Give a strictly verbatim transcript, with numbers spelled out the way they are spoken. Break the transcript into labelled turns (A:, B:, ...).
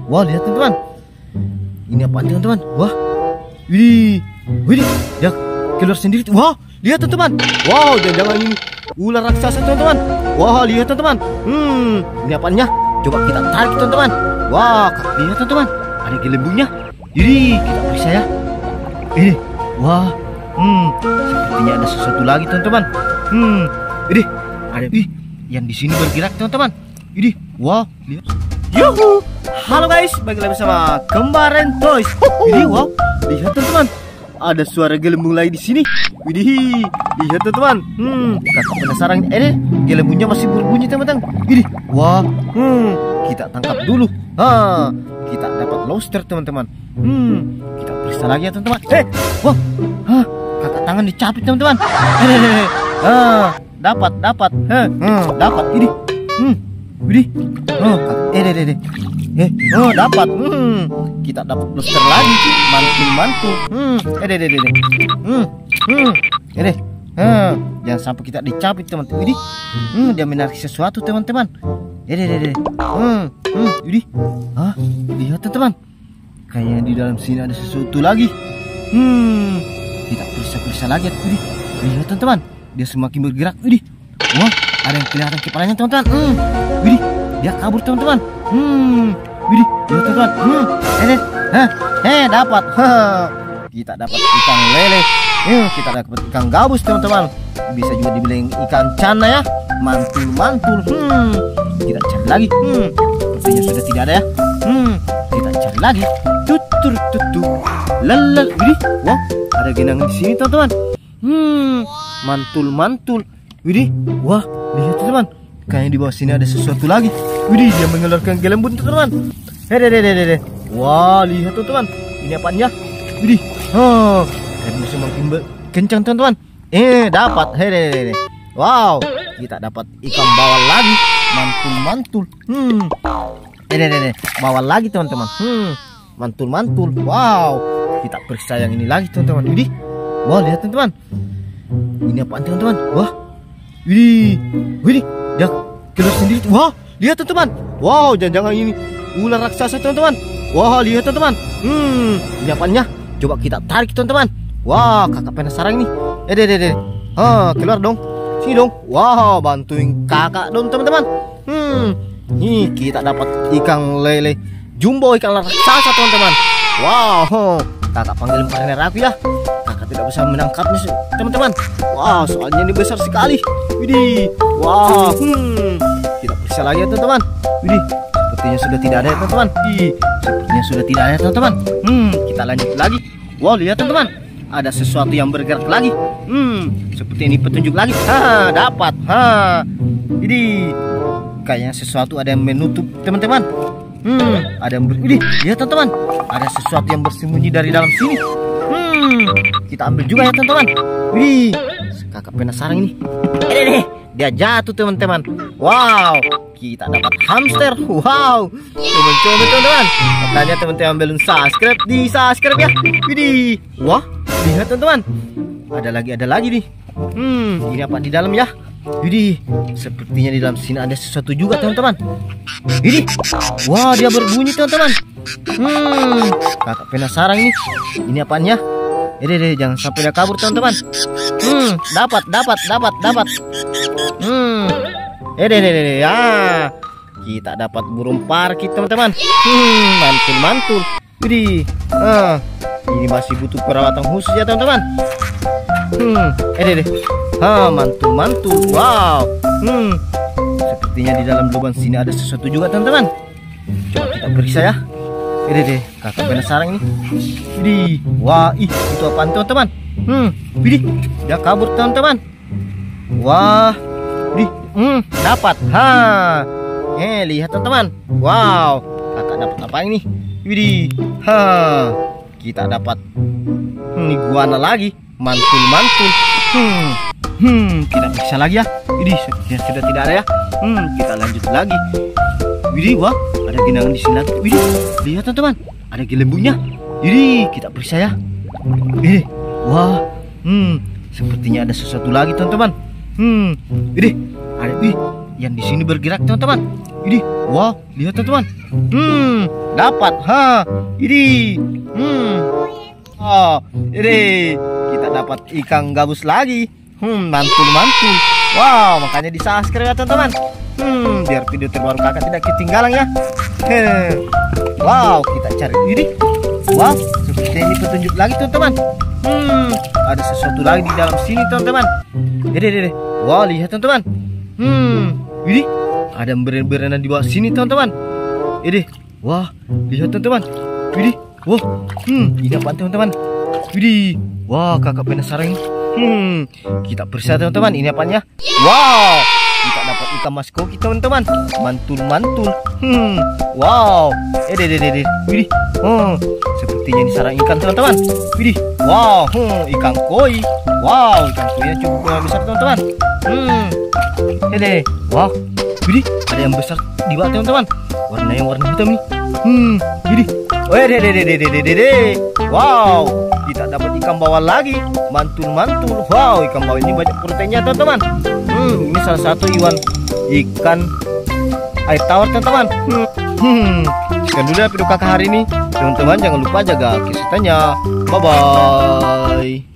A: Wah, lihat teman-teman. Ini apaan teman-teman? Wah, widih, widih, dia keluar sendiri. Wah, lihat teman-teman. Wow, jangan-jangan ini ular raksasa teman-teman. Wah, lihat teman-teman. Hmm, ini apanya? Coba kita tarik teman-teman. Wah, lihat teman-teman. Ada gelembungnya. Jadi kita periksa ya. Ini, wah, hmm, sepertinya ada sesuatu lagi teman-teman. Hmm, ini ada, ih, yang di sini bergerak teman-teman. Ini, wah, lihat. Yuhu, halo guys, balik lagi bersama Kembaran Toys. Ini, wow, lihat teman-teman. Ada suara gelembung lagi di sini. Widih, lihat teman-teman. Hmm, kakak penasaran. Eh, gelembungnya masih berbunyi teman-teman. Widih, wah, hmm, kita tangkap dulu. Ha, kita dapat lobster teman-teman. Hmm, kita periksa lagi ya teman-teman. Eh, wah, hah, kakak tangan dicapit teman-teman. Eh, ah, dapat, dapat, eh, hmm, dapat. Ini, hmm, widih, oh, eh, deh, deh, deh. Eh, oh, dapat. Hmm, kita dapat lobster lagi. Mantul-mantul. Hmm, eh, deh, deh, deh. Hmm, hmm, eh, deh. Hmm, jangan sampai kita dicapit teman-teman. Widih, hmm, dia menarik sesuatu teman-teman. Eh, deh, deh, deh. Hmm, hmm, widih. Hah, lihat teman-teman. Kayaknya di dalam sini ada sesuatu lagi. Hmm, kita periksa-periksa lagi. Widih, lihat teman-teman. Dia semakin bergerak. Widih, wah, ada yang kelihatan kepalanya teman-teman. Hmm, widih, dia kabur teman-teman. Hmm, widih, lihat teman-teman. Hmm, eh, hah, eh, dapat. Hah, kita dapat ikan lele. Hmm, kita dapat ikan gabus teman-teman. Bisa juga dibilang ikan cana ya. Mantul-mantul. Hmm, kita cari lagi. Hmm, sepertinya sudah tidak ada ya. Hmm, kita cari lagi. Tutur tutur. Lalal. Widih, wah, ada genangan di sini teman-teman. Hmm, mantul-mantul. Widih, wah, lihat teman-teman. Kayaknya di bawah sini ada sesuatu lagi. Widih, dia mengeluarkan gelembung teman-teman. Hei, deh, deh, deh, deh. Wah, lihat teman-teman. Ini apanya? Widih, oh, kayaknya semakin kencang teman-teman. Eh, dapat. Hei, deh, deh, deh. Wow, kita dapat ikan bawal lagi. Mantul-mantul. Hmm, eh, deh, deh, deh. Bawal lagi teman-teman. Hmm, mantul-mantul. Wow, kita periksa yang ini lagi teman-teman. Widih, wah, lihat teman-teman. Ini apaan teman-teman? Wah, widih, widih, dia keluar sendiri. Wah, lihat teman-teman. Wow, jangan-jangan ini ular raksasa teman-teman. Wah, lihat teman-teman. Hmm, ini apanya? Coba kita tarik teman-teman. Wah, kakak penasaran nih. Eh, deh, deh, deh. Ah, keluar dong. Sini dong. Wow, bantuin kakak dong teman-teman. Hmm, nih kita dapat ikan lele jumbo, ikan raksasa teman-teman. Wow, kakak panggil partner aku ya. Kakak tidak bisa menangkapnya teman-teman. Wow, soalnya ini besar sekali. Widih, wow, hmm, kita periksa lagi ya teman-teman. Widih, sepertinya sudah tidak ada ya teman-teman. Ih, sepertinya sudah tidak ada teman-teman. Hmm, kita lanjut lagi. Wow, lihat teman-teman, ada sesuatu yang bergerak lagi. Hmm, seperti ini petunjuk lagi. Ha, dapat. Ha, ini kayaknya sesuatu ada yang menutup teman-teman. Hmm, ada yang ber... Widih, lihat teman-teman, ada sesuatu yang bersembunyi dari dalam sini. Hmm, kita ambil juga ya teman-teman. Widih, kakak penasaran ini. Eh, deh, dia jatuh teman-teman. Wow, kita dapat hamster. Wow, coba-coba teman-teman. Makanya teman-teman belum subscribe, di subscribe ya. Widih, wah, lihat teman-teman, ada lagi, ada lagi nih. Hmm, ini apa di dalam ya? Widih, sepertinya di dalam sini ada sesuatu juga teman-teman. Widih, wah, dia berbunyi teman-teman. Hmm, kakak penasaran ini. Ini apanya? Eh, deh, deh, jangan sampai dia kabur teman-teman. Hmm, dapat, dapat, dapat, dapat. Hmm, eh, deh, deh, deh, ya. Kita dapat burung parkit teman-teman. Hmm, mantul-mantul. Widih, ah, ini masih butuh perawatan khusus ya teman-teman. Hmm, eh, deh, deh. Ha, mantul-mantul. Wow. Hmm, sepertinya di dalam lubang sini ada sesuatu juga teman-teman. Coba kita periksa ya. Eh, deh, deh, kakak penasaran ini. Widih, wah, ih, itu apaan teman-teman? Hmm, widih, dia kabur teman-teman. Wah, widih, hmm, dapat. Ha, eh, lihat teman-teman. Wow, kakak dapat apa ini? Widih, ha, kita dapat hmm, iguana lagi. Mantul-mantul. Hmm, hmm, kita periksa lagi ya. Widih, sudah, sudah tidak ada ya. Hmm, kita lanjut lagi. Widih, wah, ada genangan di sini lagi. Widih, lihat teman-teman, ada gelembungnya. Widih, kita periksa ya. Eh, wah, hmm, sepertinya ada sesuatu lagi teman-teman. Hmm, widih, ada, widih, yang di sini bergerak teman-teman. Widih, wah, lihat teman-teman. Hmm, dapat. Ha, ini. Hmm. Oh, ini kita dapat ikan gabus lagi. Hmm, mantul-mantul. Wow, makanya di subscribe ya teman-teman. Hmm, biar video terbaru kakak tidak ketinggalan ya. Heh. Wow, kita cari ini. Wow, seperti ini petunjuk lagi teman-teman. Hmm, ada sesuatu lagi di dalam sini teman-teman. Dede, dede. Wow, lihat teman-teman. Hmm, ini ada berenang di bawah sini teman-teman. Ini, wah, lihat teman-teman. Ini, wah, hmm, ini apa teman-teman? Ini, wah, kakak penasaran. Hmm, kita periksa teman-teman. Ini apanya? Wow, kita dapat ikan mas koki teman-teman. Mantul-mantul. Hmm, wow. Eh, deh, deh, deh. Widih. Hmm, sepertinya ini sarang ikan teman-teman. Widih. Wow, hmm, ikan koi. Wow, ikan koinya cukup besar teman-teman. Hmm, eh, deh. Wow. Widih, ada yang besar di bawah teman-teman. Warnanya warna hitam nih. Hmm, widih. Oh, deh, deh, deh, deh, deh, deh, deh. Wow, kita dapat ikan bawal lagi. Mantul-mantul. Wow, ikan bawal ini banyak proteinnya teman-teman. Hmm, ini salah satu iwan ikan air tawar teman-teman. Hmm, hmm. Sekian dulu ya video kakak hari ini. Teman-teman jangan lupa jaga kesehatannya. Bye bye.